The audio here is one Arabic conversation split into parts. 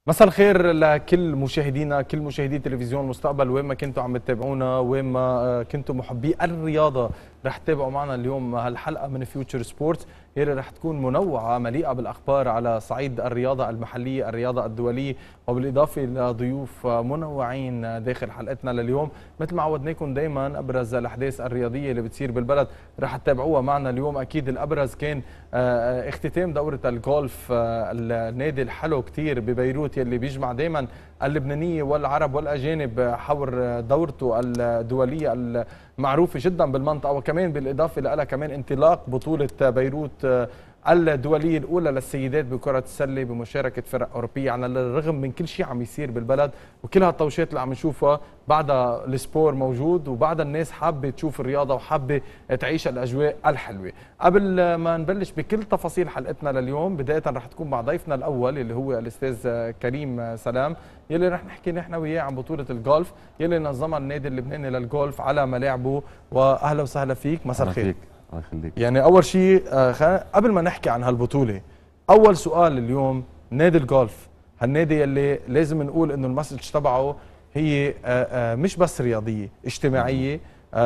مساء الخير لكل مشاهدينا، كل مشاهدي تلفزيون المستقبل، وين ما كنتوا عم تتابعونا، وين ما كنتوا محبي الرياضه. رح تتابعوا معنا اليوم هالحلقه من فيوتشر سبورتس، يلي رح تكون منوعه مليئه بالاخبار على صعيد الرياضه المحليه، الرياضه الدوليه، وبالاضافه لضيوف منوعين داخل حلقتنا لليوم. مثل ما عودناكم دائما ابرز الاحداث الرياضيه اللي بتصير بالبلد رح تتابعوها معنا اليوم. اكيد الابرز كان اختتام دوره الجولف، النادي الحلو كثير ببيروت يلي بيجمع دائما اللبنانيه والعرب والاجانب حول دورته الدوليه المعروفه جدا بالمنطقه، وكمان بالاضافه لها كمان انطلاق بطوله بيروت الدوليه الاولى للسيدات بكره السله بمشاركه فرق اوروبيه. على الرغم من كل شيء عم يصير بالبلد وكل هالطوشات اللي عم نشوفها، بعدها السبور موجود وبعدها الناس حابه تشوف الرياضه وحابه تعيش الاجواء الحلوه. قبل ما نبلش بكل تفاصيل حلقتنا لليوم، بدايه رح تكون مع ضيفنا الاول اللي هو الاستاذ كريم سلام، يلي رح نحكي نحن وياه عن بطوله الجولف يلي نظمها النادي اللبناني للجولف على ملاعبه. واهلا وسهلا فيك، مساء الخير. الله يخليك. يعني اول شيء قبل ما نحكي عن هالبطوله، اول سؤال اليوم، نادي الجولف، هالنادي اللي لازم نقول انه المسج تبعه هي مش بس رياضيه، اجتماعيه،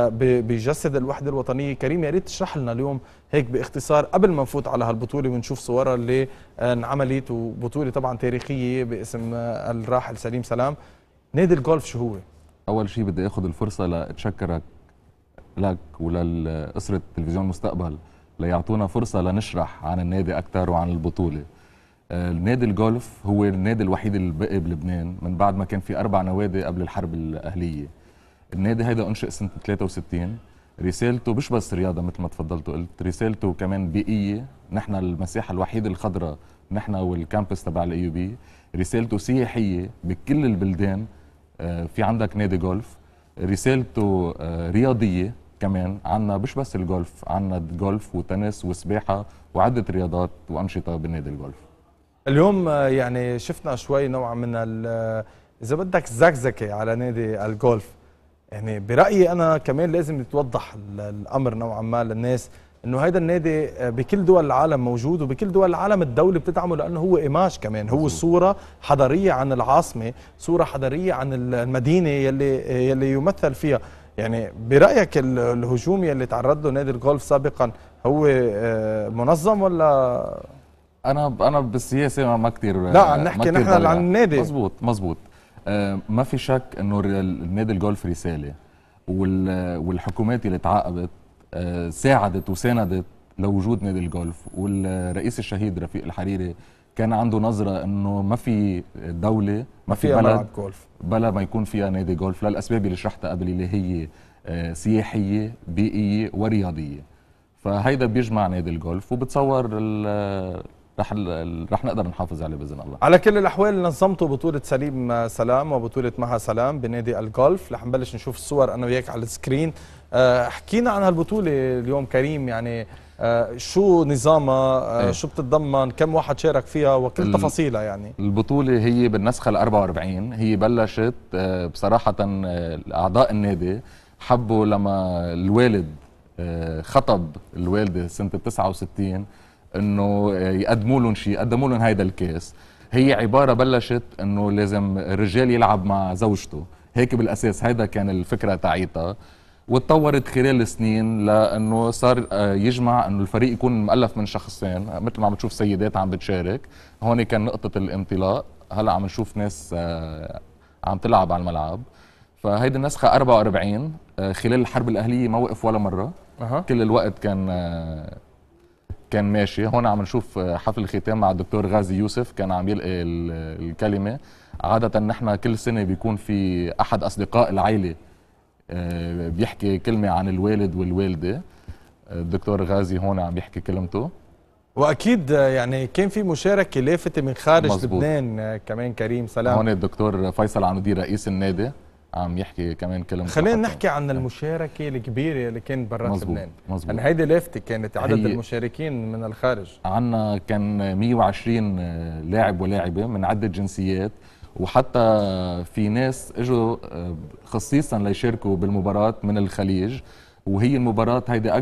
بيجسد الوحده الوطنيه. كريم، يا ريت تشرح لنا اليوم هيك باختصار قبل ما نفوت على هالبطوله ونشوف صورها اللي انعملت، وبطوله طبعا تاريخيه باسم الراحل سليم سلام. نادي الجولف شو هو؟ اول شيء بدي اخذ الفرصه لاتشكرك لك وللأسرة تلفزيون المستقبل ليعطونا فرصة لنشرح عن النادي أكثر وعن البطولة. النادي الجولف هو النادي الوحيد اللي بقي بلبنان من بعد ما كان في 4 نوادي قبل الحرب الأهلية. النادي هيدا أنشئ سنة 63. رسالته مش بس رياضة مثل ما تفضلت وقلت، رسالته كمان بيئية. نحن المساحة الوحيدة الخضراء، نحن والكامبس تبع الاي بي. رسالته سياحية بكل البلدان، في عندك نادي جولف. رسالته رياضية كمان، عنا مش بس الجولف، عنا جولف وتنس وسباحة وعدة رياضات وأنشطة بالنادي الجولف. اليوم يعني شفنا شوي نوع من إذا بدك زكزكة على نادي الجولف. يعني برأيي أنا كمان لازم يتوضح الأمر نوعا ما للناس إنه هيدا النادي بكل دول العالم موجود، وبكل دول العالم الدولة بتدعمه، لأنه هو إيماج كمان، هو صورة حضارية عن العاصمة، صورة حضارية عن المدينة يلي يمثل فيها. يعني برأيك الهجوم يلي تعرض له نادي الجولف سابقا هو منظم ولا؟ أنا بالسياسة ما كثير، لا عم نحكي نحن عن النادي. مزبوط. ما في شك إنه النادي الجولف رسالة، والحكومات اللي تعاقبت ساعدت وساندت لوجود نادي الجولف. والرئيس الشهيد رفيق الحريري كان عنده نظرة انه ما في دولة، ما في بلد بلا ما يكون فيها نادي جولف، للأسباب اللي شرحتها قبل، اللي هي سياحية بيئية ورياضية. فهيدا بيجمع نادي الجولف، وبتصور رح نقدر نحافظ عليه باذن الله. على كل الاحوال نظمتوا بطوله سليم سلام وبطوله مها سلام بنادي الجولف، رح نبلش نشوف الصور انا وياك على السكرين. حكينا عن هالبطوله اليوم كريم، يعني شو نظامها، شو بتتضمن، كم واحد شارك فيها وكل تفاصيلها. يعني البطوله هي بالنسخه ال44، هي بلشت بصراحه اعضاء النادي حبوا لما الوالد خطب الوالده سنه 69 انه يقدموا لهم شيء، قدموا لهم هيدا الكاس. هي عباره بلشت انه لازم الرجال يلعب مع زوجته، هيك بالاساس هيدا كان الفكره تاعيتها. وتطورت خلال السنين لانه صار يجمع انه الفريق يكون مؤلف من شخصين، مثل ما عم بتشوف سيدات عم بتشارك. هون كان نقطه الانطلاق، هلا عم نشوف ناس عم تلعب على الملعب. فهيدي النسخه 44. خلال الحرب الاهليه ما وقف ولا مره. كل الوقت كان ماشي. هون عم نشوف حفل الختام مع الدكتور غازي يوسف، كان عم يلقي الكلمه. عاده نحن كل سنه بيكون في احد اصدقاء العائله بيحكي كلمه عن الوالد والوالده. الدكتور غازي هون عم يحكي كلمته. واكيد يعني كان في مشاركه لافته من خارج مزبوط. لبنان كمان. كريم سلام، هون الدكتور فيصل عنودي رئيس النادي عم يحكي كمان كلمته. خلينا نحكي عن المشاركه الكبيره اللي كانت برات لبنان. مزبوط. يعني هيدي لافته كانت عدد المشاركين من الخارج. عنا كان 120 لاعب ولاعبه من عده جنسيات، وحتى في ناس اجوا خصيصا ليشاركوا بالمباراه من الخليج. وهي المباراه هيدي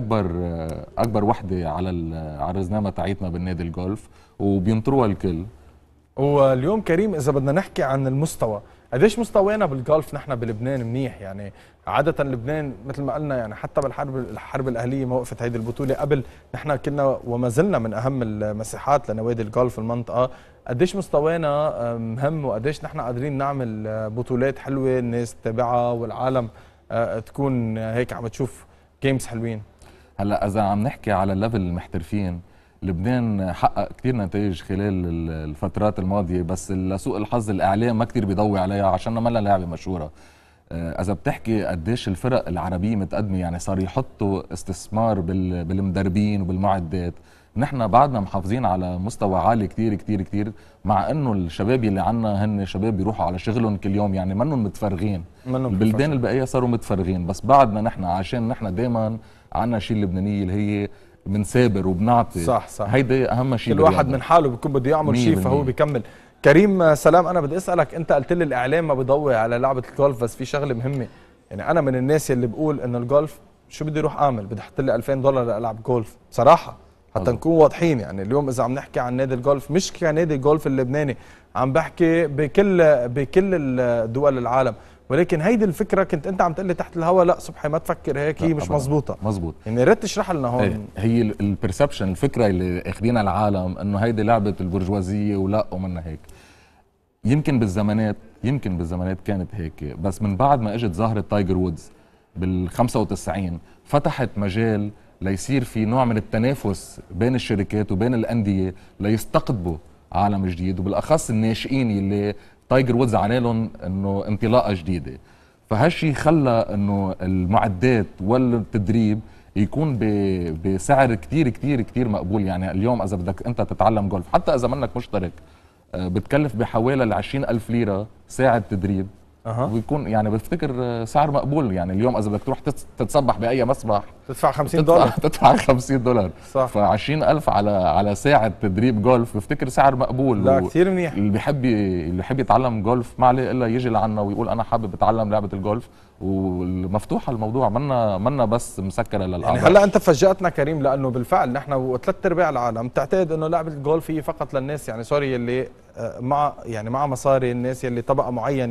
اكبر وحده على الرزنامه تاعيتنا بالنادي الجولف، وبينطروها الكل. واليوم كريم اذا بدنا نحكي عن المستوى، قديش مستوانا بالجولف نحن بلبنان منيح؟ يعني عادة لبنان مثل ما قلنا يعني حتى الحرب الأهلية ما وقفت هيدي البطولة قبل، نحن كنا وما زلنا من أهم المساحات لنوادي الجولف في المنطقة. قديش مستوانا مهم وقديش نحن قادرين نعمل بطولات حلوة الناس تتابعها والعالم تكون هيك عم تشوف جيمز حلوين. هلا اذا عم نحكي على الليفل المحترفين، لبنان حقق كثير نتائج خلال الفترات الماضيه، بس لسوء الحظ الاعلام ما كثير بيضوي عليها عشان ما لها لعبه مشهوره. اذا بتحكي قديش الفرق العربيه متقدمه، يعني صار يحطوا استثمار بالمدربين وبالمعدات. نحن بعدنا محافظين على مستوى عالي كثير كثير كثير، مع انه الشباب اللي عنا هن شباب بيروحوا على شغلهم كل يوم، يعني منهم متفرغين. البلدان البقيه صاروا متفرغين، بس بعدنا نحن عشان نحن دائما عنا شيء اللبنانيه اللي هي بنثابر وبنعطي. صح صح، هيدا اهم شيء. كل واحد من حاله بيكون بده يعمل شيء فهو بيكمل. كريم سلام، انا بدي اسالك، انت قلت لي الاعلام ما بيضوي على لعبه الجولف، بس في شغله مهمه. يعني انا من الناس اللي بقول انه الجولف شو بدي اروح اعمل؟ بدي احط لي $2000 لالعب جولف بصراحه، حتى نكون واضحين. يعني اليوم اذا عم نحكي عن نادي الجولف، مش كنادي الجولف اللبناني، عم بحكي بكل دول العالم. ولكن هيدي الفكره كنت انت عم تقول لي تحت الهواء لا صبحي ما تفكر هيك، هي مش مزبوطه. مزبوط. يعني يا ريت تشرح لنا هون. هي البرسبشن، الفكره اللي اخذينها العالم انه هيدي لعبه البرجوازيه ولا ومنا هيك. يمكن بالزمانات كانت هيك، بس من بعد ما اجت ظاهره تايجر وودز بال95 فتحت مجال ليصير في نوع من التنافس بين الشركات وبين الانديه ليستقطبوا عالم جديد، وبالاخص الناشئين اللي تايجر وودز عانالهم انه انطلاقه جديده. فهالشي خلى انه المعدات والتدريب يكون بسعر كتير كتير كتير مقبول. يعني اليوم اذا بدك انت تتعلم جولف، حتى اذا منك مشترك، بتكلف بحوالي 20,000 ليرة ساعة تدريب. ويكون يعني بفتكر سعر مقبول. يعني اليوم اذا بدك تروح تتصبح باي مسبح تدفع $50. تدفع $50. صح. ف20,000 على ساعة تدريب جولف بفتكر سعر مقبول. لا كثير منيح. اللي بحب يتعلم جولف ما عليه الا يجي لعنا ويقول انا حابب اتعلم لعبة الجولف، ومفتوحة الموضوع، منا بس مسكرة للأعضاء. يعني هلا انت فاجأتنا كريم، لانه بالفعل نحن وثلاث ارباع العالم تعتقد انه لعبة الجولف هي فقط للناس يعني سوري اللي مع مصاري، الناس يلي طبقه معينه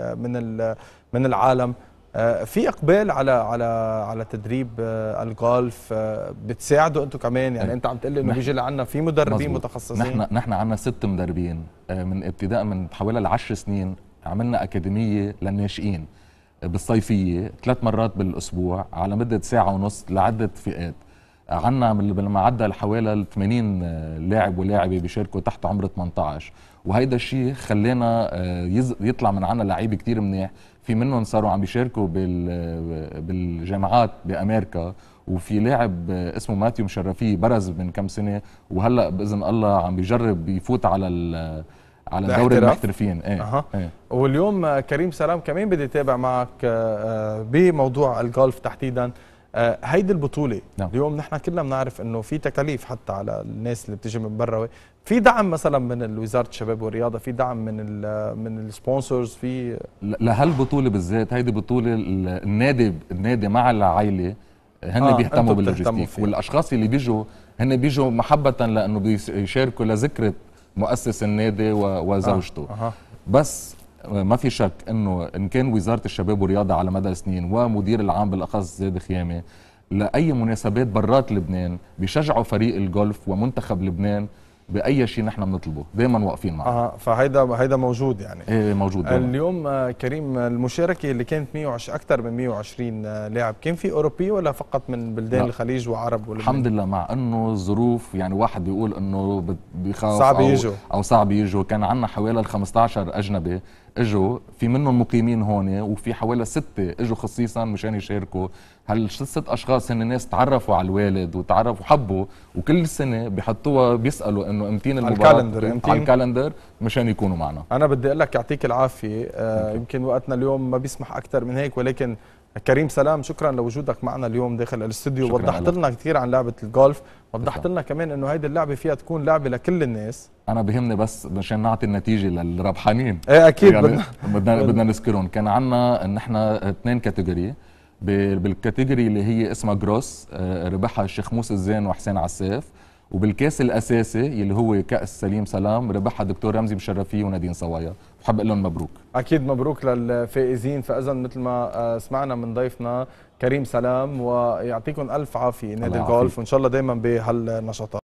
من العالم. في اقبال على تدريب الجولف، بتساعدوا انتم كمان؟ يعني انت عم تقول لي انه بيجي لعنا في مدربين متخصصين. نحن عندنا 6 مدربين من ابتداء من حوالي 10 سنين. عملنا اكاديميه للناشئين بالصيفيه 3 مرات بالاسبوع على مده ساعه ونص لعده فئات. عنا بالمعدل حوالي 80 لاعب ولاعبه بيشاركوا تحت عمر 18، وهيدا الشيء خلينا يطلع من عنا لعيبه كتير منيح. في منهم صاروا عم بيشاركوا بالجامعات بامريكا، وفي لاعب اسمه ماتيو مشرفي برز من كم سنه، وهلا باذن الله عم بيجرب يفوت على دوري المحترفين. ايه. واليوم كريم سلام كمان بدي اتابع معك بموضوع الجولف تحديدا. هيدي البطولة نعم. اليوم نحن كلنا بنعرف انه في تكاليف حتى على الناس اللي بتيجي من برا. في دعم مثلا من وزارة الشباب والرياضة، في دعم من السبونسرز في لهالبطولة بالذات؟ هيدي بطولة النادي مع العائلة هن بيهتموا باللوجستيك، والاشخاص اللي بيجوا محبة لانه بيشاركوا لذكرى مؤسس النادي وزوجته. بس ما في شك انه ان كان وزاره الشباب والرياضه على مدى سنين ومدير العام بالاخص زيد خيامه لاي مناسبات برات لبنان بيشجعوا فريق الجولف ومنتخب لبنان باي شيء نحن بنطلبه، دائما واقفين معه. فهيدا موجود يعني. ايه موجود دايما. اليوم كريم المشاركه اللي كانت 120 اكثر من 120 لاعب، كان في اوروبي ولا فقط من بلدان الخليج وعرب ولبنان؟ الحمد لله، مع انه الظروف يعني واحد بيقول انه بيخاف صعب يجوا. كان عندنا حوالي 15 اجنبي اجوا، في منهم مقيمين هون، وفي حوالي 6 اجوا خصيصا مشان يشاركوا. هال6 اشخاص هن ناس تعرفوا على الوالد وتعرفوا حبوا، وكل سنه بيحطوها بيسالوا انه امتين المباراه على الكالندر مشان يكونوا معنا. انا بدي اقول لك يعطيك العافيه. يمكن وقتنا اليوم ما بيسمح اكثر من هيك، ولكن كريم سلام شكرا لوجودك معنا اليوم داخل الاستوديو. وضحت لنا كثير عن لعبه الجولف، وضحت لنا كمان انه هيدي اللعبه فيها تكون لعبه لكل الناس. انا بهمني بس مشان نعطي النتيجه للربحانين. ايه اكيد يعني بدنا نذكرهم. كان عندنا نحن 2 كاتيجوري. بالكاتيجوري اللي هي اسمها جروس ربحها الشيخ موسى الزين وحسين عساف، وبالكاس الاساسي اللي هو كاس سليم سلام ربحها الدكتور رمزي مشرفيه ونادين صوايا. بحب اقول لهم مبروك. اكيد مبروك للفائزين. فاذا مثل ما سمعنا من ضيفنا كريم سلام، ويعطيكم الف عافيه نادي الجولف، وان شاء الله دائما بهالنشاطات.